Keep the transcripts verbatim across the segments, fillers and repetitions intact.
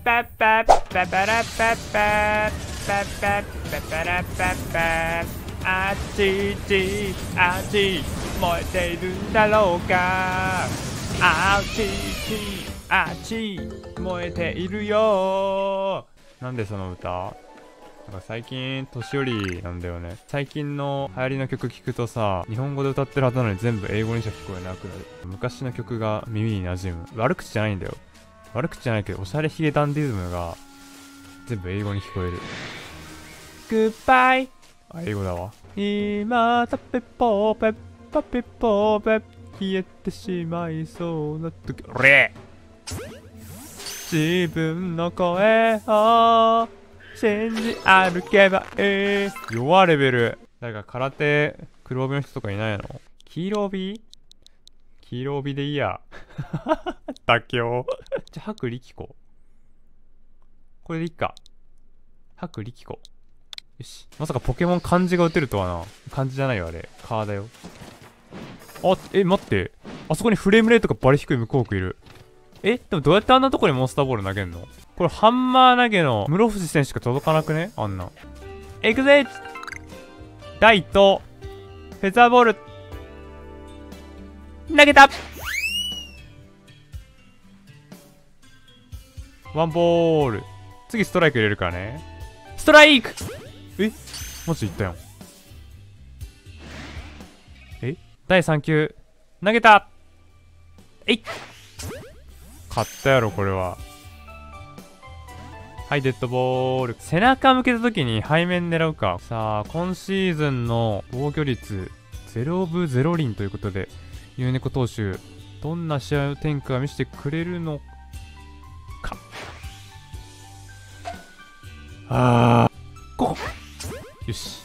パッパッパッパラッパッパッパッパッパッパラッパッパッあっちちあっち燃えているんだろうかあっちちあっち燃えているよ。なんでその歌なんか最近年寄りなんだよね。最近の流行りの曲聴くとさ、日本語で歌ってるはずなのに全部英語にしか聞こえなくなる。昔の曲が耳に馴染む。悪口じゃないんだよ。悪口じゃないけど、おしゃれヒゲダンディズムが全部英語に聞こえる。グッバイ。あ、英語だわ。今だペッポーペッパペッポーペッ冷えてしまいそうな時。おれ自分の声を信じ歩けばいい。弱レベル。誰か空手黒帯の人とかいないの？黄色帯？黄色帯でいいや。妥協。じゃあ、白力子。これでいいか。白力子。よし。まさかポケモン漢字が打てるとはな。漢字じゃないよ、あれ。カーだよ。あ、え、待って。あそこにフレームレートがバリ低い向こうくいる。え、でもどうやってあんなとこにモンスターボール投げんの？これハンマー投げの室伏選手しか届かなくね？あんな。エグゼイダイとフェザーボール投げた。ワンボール。次ストライク入れるからね。ストライク。えマジいったやん。えだいさん球投げた。えい勝ったやろこれは。はい、デッドボール。背中向けた時に背面狙うか。さあ、今シーズンの防御率ゼロオブゼロ輪ということで、ゆうねこ投手、どんな試合展開を見せてくれるのか。あー、ここよし。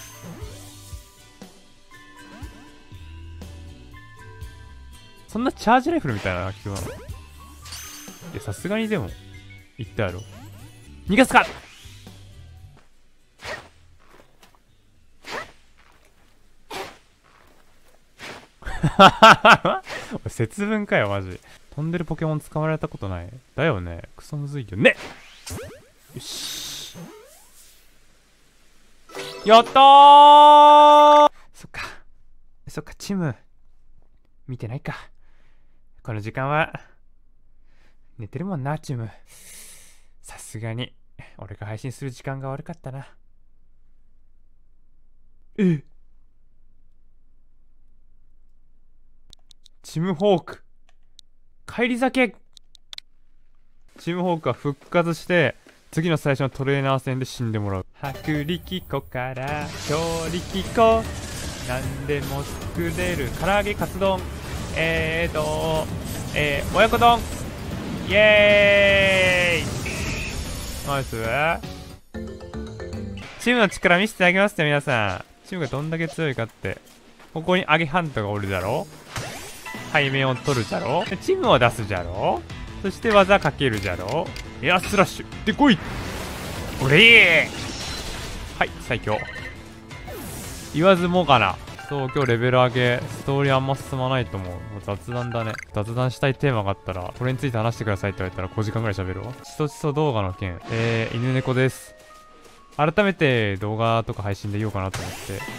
そんなチャージライフルみたいな気が。いや、さすがにでも、言ったやろ。逃がすか。節分かよ、マジ。飛んでるポケモン捕まえられたことない。だよね。クソむずいよね。よし。やったー。そっか。そっか、チーム。見てないか。この時間は、寝てるもんな、チーム。さすがに、俺が配信する時間が悪かったな。えチムホーク。帰り酒。チムホークは復活して、次の最初のトレーナー戦で死んでもらう。薄力粉から強力粉。何でも作れる。唐揚げカツ丼。えーと、えー、親子丼。イエーイ。ナイス。チームの力見せてあげますよ、皆さん。チームがどんだけ強いかって。ここにアゲハントがおるじゃろ。背面を取るじゃろ。チームを出すじゃろ。そして技かけるじゃろ。エアスラッシュでこい。おれー。はい、最強。言わずもがな。そう、今日レベル上げ、ストーリーあんま進まないと思う。もう雑談だね。雑談したいテーマがあったら、これについて話してくださいって言われたらごじかんぐらい喋るわ。ちそちそ動画の件。えー、犬猫です。改めて動画とか配信で言おうかなと思って。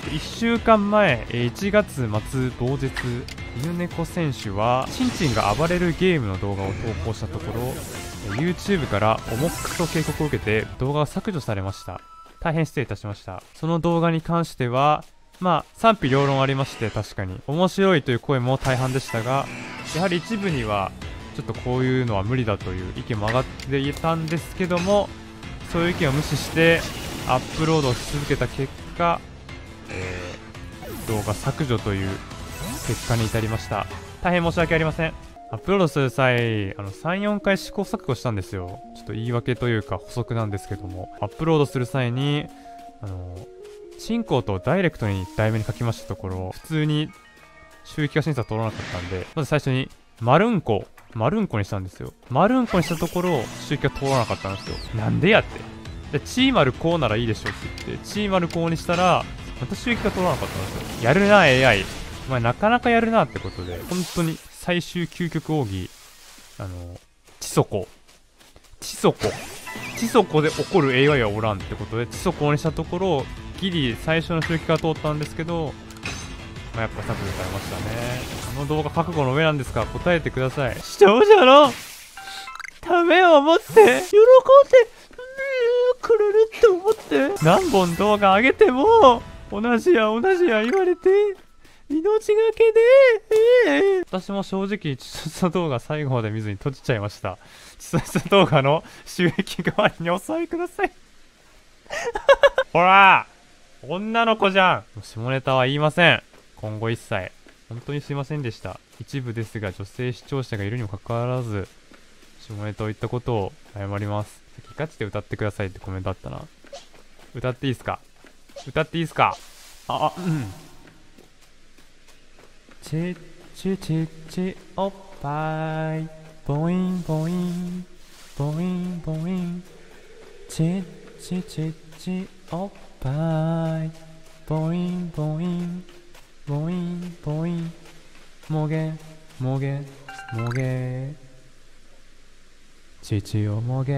いっしゅうかんまえ、いちがつまつ同日、犬猫選手は、チンチンが暴れるゲームの動画を投稿したところ、YouTube から重くそ警告を受けて動画が削除されました。大変失礼いたしました。その動画に関しては、まあ、賛否両論ありまして、確かに。面白いという声も大半でしたが、やはり一部には、ちょっとこういうのは無理だという意見も上がっていたんですけども、そういう意見を無視して、アップロードし続けた結果、えー、動画削除という結果に至りました。大変申し訳ありません。アップロードする際、あの、さん、よんかい試行錯誤したんですよ。ちょっと言い訳というか補足なんですけども、アップロードする際に、あの、進行とダイレクトに題名に書きましたところ、普通に収益化審査通らなかったんで、まず最初に、マルンコ、マルンコにしたんですよ。マルンコにしたところ、収益化通らなかったんですよ。なんでやって。で、チーマルこうならいいでしょって言って、チーマルこうにしたら、また収益化通らなかったんですよ。やるな、エーアイ。お前なかなかやるなってことで、本当に最終究極奥義、あの、チソコ。チチソコチソコで起こる エーアイ はおらんってことでチソコにしたところギリ最初の周期が通ったんですけど、まあ、やっぱ削除されましたね。この動画覚悟の上なんですか？答えてください。視聴者のためを思って喜んでくれるって思って何本動画上げても同じや同じや言われて命がけで、えー、私も正直チソチソ動画最後まで見ずに閉じちゃいました。チソチソ動画の収益代わりにお座りくださいほら女の子じゃん。下ネタは言いません今後一切。本当にすいませんでした。一部ですが女性視聴者がいるにもかかわらず下ネタを言ったことを謝ります。さっきガチで歌ってくださいってコメントあったな。歌っていいっすか？歌っていいっすか？あ、あ、うん。チェチェチェチェおっぱいボインボインボインボインチェチェチェチェおっぱいボインボインボインボインもげもげもげ父をもげ。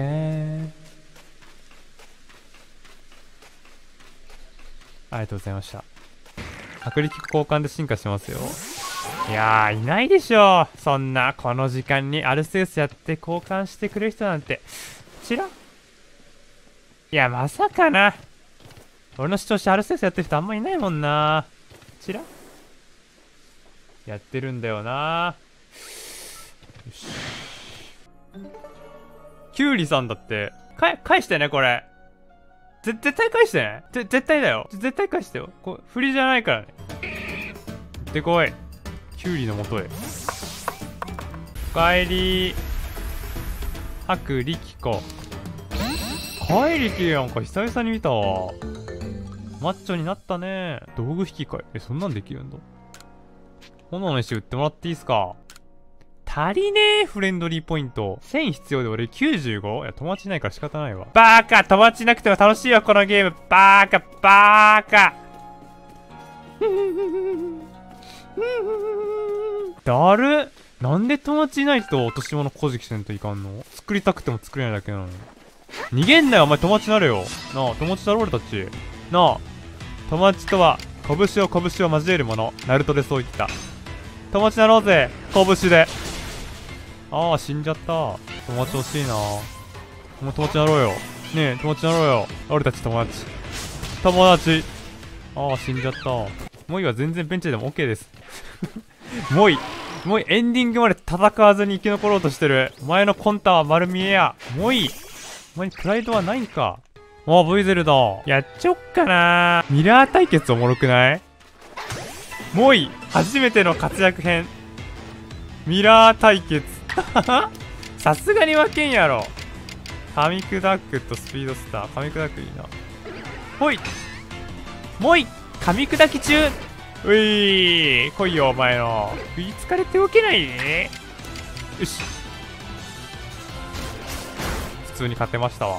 ありがとうございました。薄力交換で進化しますよ。いやーいないでしょうそんなこの時間にアルセウスやって交換してくれる人なんてちら。いやまさかな。俺の視聴者アルセウスやってる人あんまいないもんな。ちらやってるんだよな。よしキュウリさんだってか返してねこれ。ぜ絶対返してね。ぜ絶対だよ。絶対返してよ。これ振りじゃないからね。行ってこいキュウリのもとへ。おかえり薄力子。怪力やんか久々に見たわ。マッチョになったね。道具引き換え。えそんなんできるんだ。炎の石売ってもらっていいっすか？足りねえフレンドリーポイントせん必要で俺 きゅうじゅうご？ いや友達いないから仕方ないわ。バーカ友達いなくても楽しいわこのゲーム。バーカバーカだる。なんで友達いない人落とし物こじきせんといかんの？作りたくても作れないだけなのに。逃げんなよお前。友達なれよなあ。友達だろ俺たちなあ。友達とは拳を拳を交えるもの。ナルトでそう言った。友達なろうぜ拳で。ああ死んじゃった。友達欲しいな。もう友達なろうよ。ねえ友達なろうよ俺たち。友達友達。ああ死んじゃった。もういいわ全然ベンチでも OK ですもういいもういい。エンディングまで戦わずに生き残ろうとしてるお前の魂胆は丸見えや。もういい。お前にプライドはないんか。ああ V ゼルだ。やっちゃおっかな。ミラー対決おもろくない？もういい。初めての活躍編ミラー対決さすがに負けんやろ。噛み砕くとスピードスター。噛み砕くいいな。ほいもうい噛み砕き中。うい来いよお前の。食いつかれておけないね。よし普通に勝てましたわ。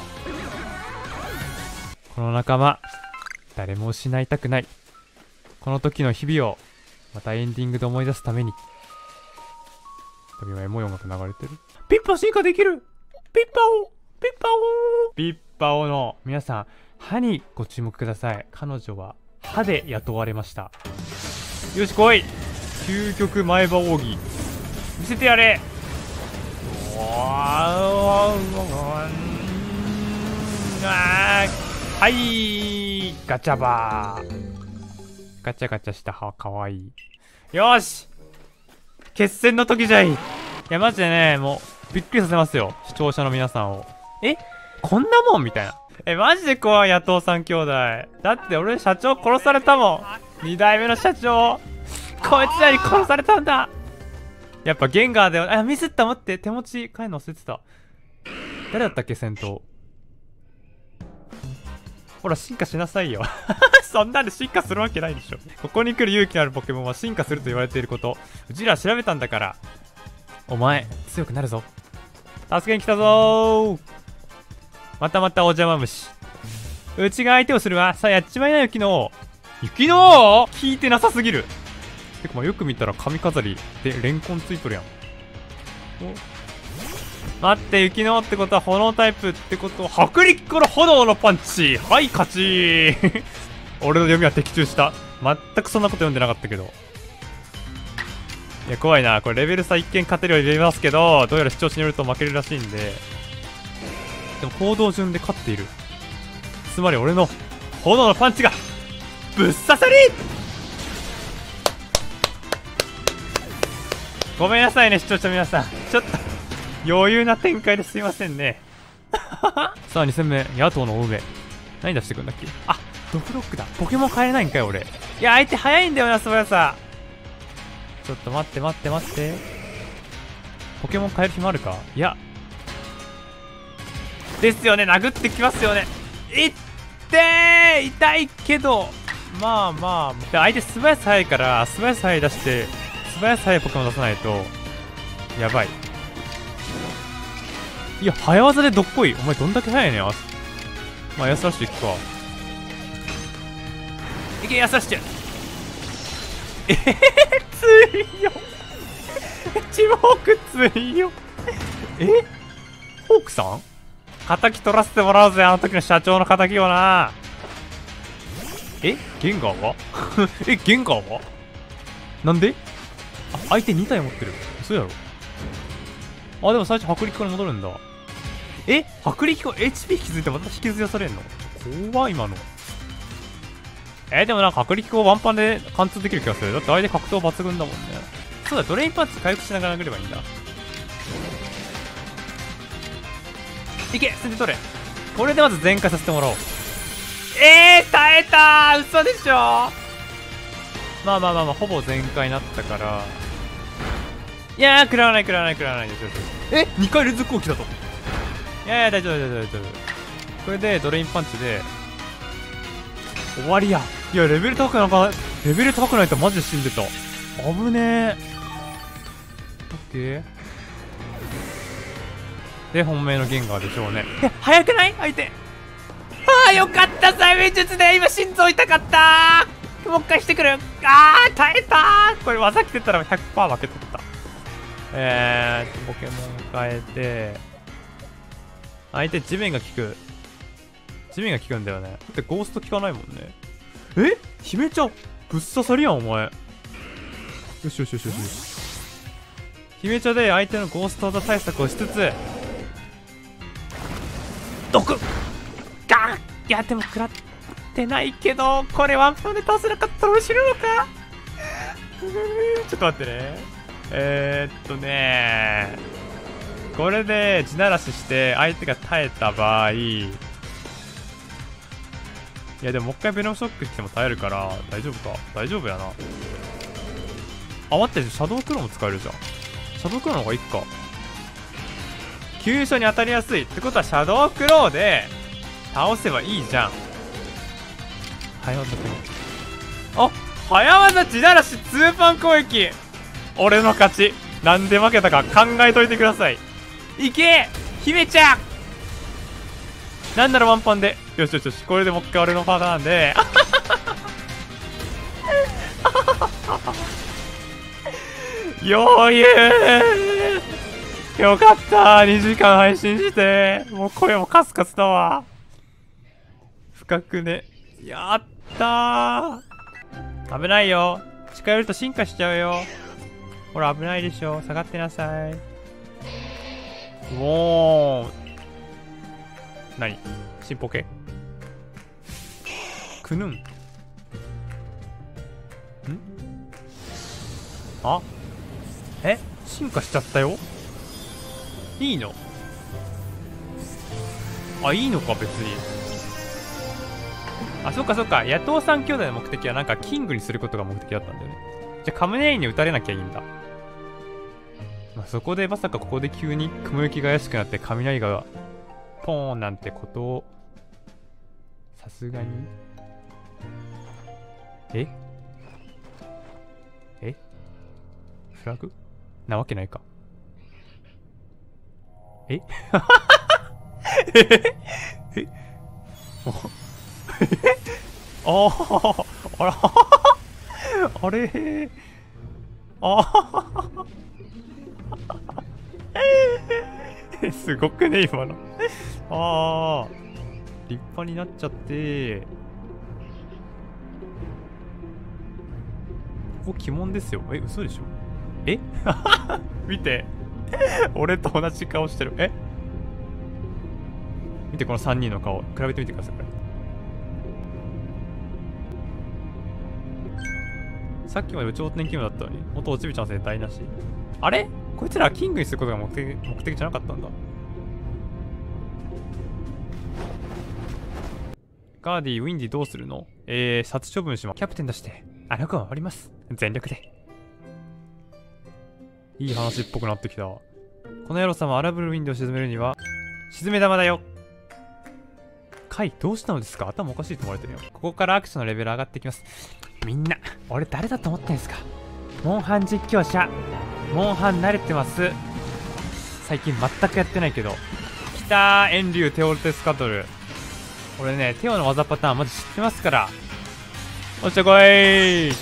この仲間誰も失いたくない。この時の日々をまたエンディングで思い出すために。今エモい音楽流れてる。ピッパ進化できる。ピッパオピッパオピッパオの皆さん歯にご注目ください。彼女は歯で雇われました。よし来い究極前歯奥義見せてやれ。はいガチャバー。ガチャガチャした歯かわいい。よし決戦の時じゃい。いやマジでねもうびっくりさせますよ視聴者の皆さんを。えこんなもんみたいな。えマジで怖い野党さん兄弟。だって俺社長殺されたもん。に代目の社長こいつらに殺されたんだ。やっぱゲンガーだよ。あミスった。待って手持ち帰るの忘れてた。誰だったっけ戦闘。ほら進化しなさいよそんなんで進化するわけないでしょ。ここに来る勇気のあるポケモンは進化すると言われていること、うちら調べたんだから。お前強くなるぞ。助けに来たぞー。またまたお邪魔虫。うちが相手をするわ。さあやっちまいな雪の雪の聞いてなさすぎる。てかまあよく見たら髪飾りでレンコンついとるやん。 待って、雪のってことは炎タイプってことは、薄力粉の炎のパンチ。はい、勝ち俺の読みは的中した。全くそんなこと読んでなかったけど。いや、怖いな。これレベル差一見勝てるように入れますけど、どうやら視聴者によると負けるらしいんで。でも行動順で勝っている。つまり俺の炎のパンチがぶっ刺さり。ごめんなさいね、視聴者皆さん。ちょっと余裕な展開ですいませんね。さあに戦目、野党の大梅。何出してくんだっけ。あ、ドフロックだ。ポケモン変えれないんかい俺。いや、相手早いんだよな、素早さ。ちょっと待って待って待って。ポケモン変える暇あるか。いやですよね、殴ってきますよね。いってー、痛いけど、まあまあ、相手素早さ早いから、素早さ早い出して、素早さ早いポケモン出さないと、やばい。いや、早技でどっこい。お前どんだけ早いねん。まあ、安らしていくか。いけ、安らして。えへへ、強いよ。チモーク強いよ。えホークさん仇取らせてもらうぜ、あの時の社長の仇をな。えゲンガーはえ、ゲンガーはなんで。あ、相手に体持ってる。嘘やろ。あ、でも最初薄力粉に戻るんだ。え薄力粉 エイチピー 引き継いでまた引きずらされんの。怖い今の。えー、でもなんか薄力粉ワンパンで貫通できる気がする。だって相手格闘抜群だもんね。そうだ、ドレインパンチ回復しながら殴ればいいんだ。いけ、先手取れ。これでまず全開させてもらおう。えー、耐えたー。嘘でしょ。まあまあまあまあ、ほぼ全開になったから。いやー、食らわない食らわない食らわないです。え ?に 回連続攻撃だと。いやいや、大丈夫大丈夫大丈夫。これでドレインパンチで、終わりや。いや、レベル高くなんか、レベル高くないとマジで死んでた。危ねえ。オッケー。で、本命のゲンガーでしょうね。え、早くない相手。ああ、よかった、催眠術で今心臓痛かったー。もう一回してくる。ああ、耐えたー。これ技来てたら ひゃくパーセント 負けとった。えー、ポケモン変えて、相手地面が効く。地面が効くんだよね。だってゴースト効かないもんね。え姫ちゃんぶっ刺さりやん、お前。よしよしよしよしよし。姫茶で相手のゴースト技対策をしつつ、毒ガー。いやでも食らってないけど、これワンパンで倒せなかったら死ぬのか。ちょっと待ってね。えー、っとねーこれで地ならしして相手が耐えた場合、いやでももう一回ベノムショックしても耐えるから大丈夫か。大丈夫やな。あ、待って、シャドウクローも使えるじゃん。シャドウクローの方がいいか。急所に当たりやすいってことはシャドウクローで倒せばいいじゃん。早技くん。あ、早技地ならしツーパン攻撃。俺の勝ち。なんで負けたか考えといてください。いけ姫ちゃん。なんならワンパンで。よしよしよし。これでもう一回俺のパターンで。余裕。よかったー。にじかん配信して。もう声もカスカスだわ。深くね。やったー。危ないよ。近寄ると進化しちゃうよ。ほら危ないでしょ。下がってなさい。おー。何進歩系くぬん。んあえ進化しちゃったよ。いいのあ、いいのか別に。あ、そっかそっか。野党三兄弟の目的はなんかキングにすることが目的だったんだよね。じゃあカムネインに撃たれなきゃいいんだ。まあ、そこでまさかここで急に雲行きが怪しくなって雷がポーンなんてことを、さすがに。ええフラグなわけないか。えええあああらあれああすごくね今の。ああ立派になっちゃって、ここ鬼門ですよ。え、嘘でしょ。え見て俺と同じ顔してる。え、見てこのさんにんの顔比べてみてください。これさっきまで頂点キングだったのに、元おちびちゃん生台無し。あれ、こいつらはキングにすることが目的目的じゃなかったんだ。ガーディ、ウィンディどうするの？えー、殺処分します。キャプテンとしてあの子はおります。全力で。いい話っぽくなってきた。この野郎様、アラブルウィンドを沈めるには沈め玉だよ。カイ、どうしたのですか？頭おかしいと思われてるよ。ここからアクションのレベル上がっていきます。みんな俺誰だと思ってんすか？モンハン実況者。モンハン慣れてます。最近全くやってないけど。きたー、遠竜テオルテスカトル。俺ね、テオの技パターンマジ知ってますから。おっしゃこいー。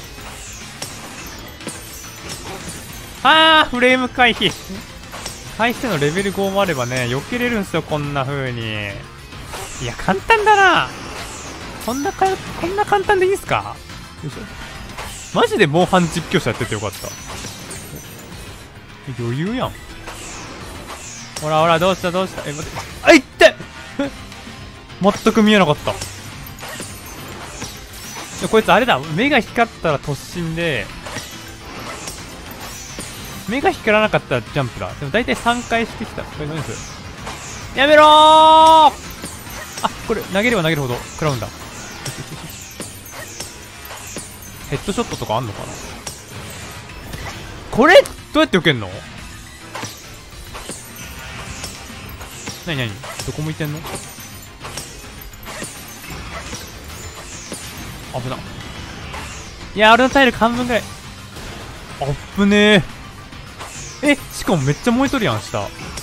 あー、フレーム回避。回避のレベルごもあればね、避けれるんすよ、こんな風に。いや、簡単だな。こんなか、こんな簡単でいいんすか？よいしょ。マジでモンハン実況者やっててよかった。余裕やん。ほらほら、どうしたどうした。え、待って。あ、いって全く見えなかった。こいつあれだ。目が光ったら突進で、目が光らなかったらジャンプだ。でも大体さんかいしてきた。これ何する？やめろー。あ、これ投げれば投げるほど食らうんだ。ヘッドショットとかあんのかな。これどうやって避けんの？なになに、どこ向いてんの？危な。いや、俺の体力半分ぐらい。あっぶねえ。え、しかもめっちゃ燃えとるやん、下。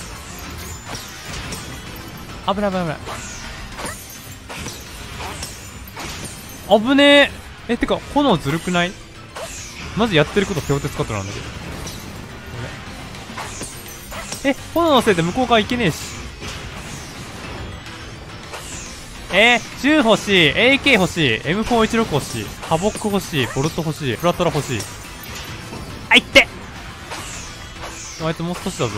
危ない危ない危ない。あぶねえ。え、てか、炎ずるくない？マジやってることテオテスカトルなんだけど。え、炎のせいで向こう側行けねえし。えー、銃欲しい、エーケー 欲しい、エムフォーいちろく 欲しい、ハボック欲しい、ボルト欲しい、フラトラ欲しい。あ、いって！あいつもう少しだぞ。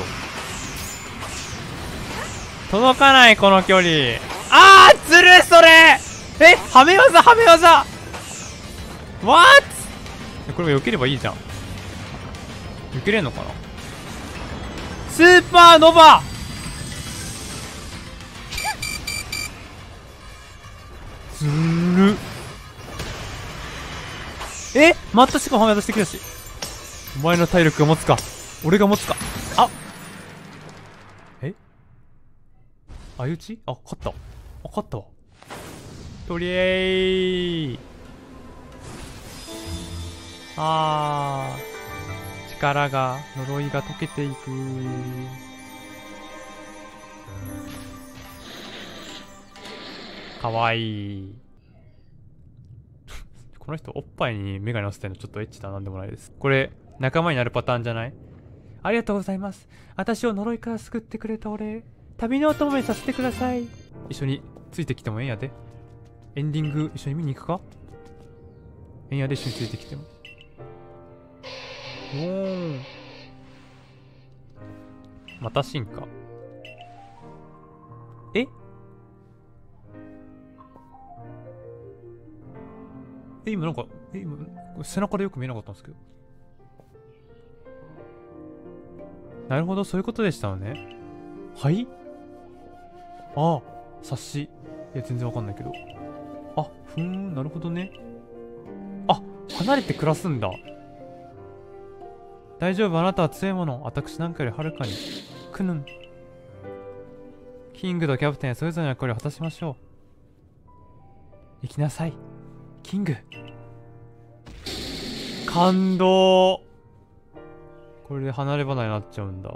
届かない、この距離。あー、ずるい、それ！え、はめ技、はめ技！わーっ！これも避ければいいじゃん。避けれんのかな？スーパーノバ！ずるっ。え、またしかもはめ出してきたし。お前の体力が持つか、俺が持つか。あ、え、相打ち？あ、勝った。あ、勝ったわ。とりあえずあー、力が、呪いが解けていく。かわいい。この人おっぱいにメガネ乗せてるのちょっとエッチだ。なんでもないです。これ仲間になるパターンじゃない？ありがとうございます。私を呪いから救ってくれたお礼、旅のお供にさせてください。一緒についてきてもええんやで。エンディング一緒に見に行くか？ええんやで、一緒についてきても。おー、また進化。え、え、今なんか、え、今、背中でよく見えなかったんですけど。なるほど、そういうことでしたのね。はい？ああ、察し。いや、全然わかんないけど。あ、ふーん、なるほどね。あ、離れて暮らすんだ。大丈夫、あなたは強いもの。私なんかよりはるかに。くぬん。キングとキャプテン、それぞれの役割を果たしましょう。行きなさい、キング。感動。これで離れ離れになっちゃうんだ。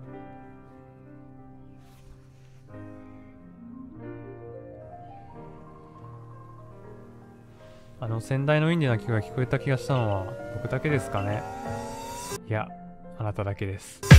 あの先代のインディな曲が聞こえた気がしたのは僕だけですかね。いや、あなただけです。